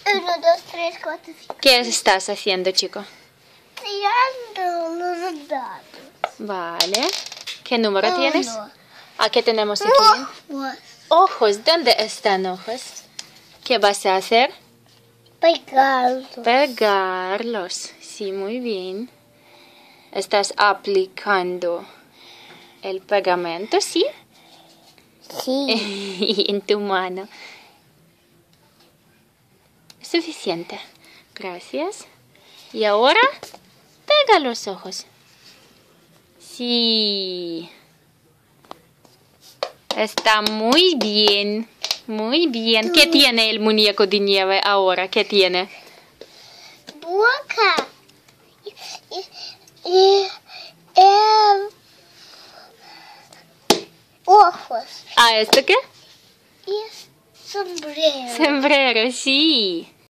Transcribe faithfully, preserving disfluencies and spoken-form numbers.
Uno, dos, tres, cuatro, cinco. ¿Qué estás haciendo, chico? Tirando los dados. Vale. ¿Qué número Uno. tienes? ¿A qué tenemos aquí? Ojos. Ojos. ¿Dónde están ojos? ¿Qué vas a hacer? Pegados. Pegarlos. Sí, muy bien. ¿Estás aplicando el pegamento? Sí. Sí. En tu mano. Suficiente. Gracias. Y ahora, pega los ojos. Sí. Está muy bien. Muy bien. ¿Qué tiene el muñeco de nieve ahora? ¿Qué tiene? Boca. Y, y, eh, ojos. ¿Ah, esto qué? Y sombrero. Sombrero, sí.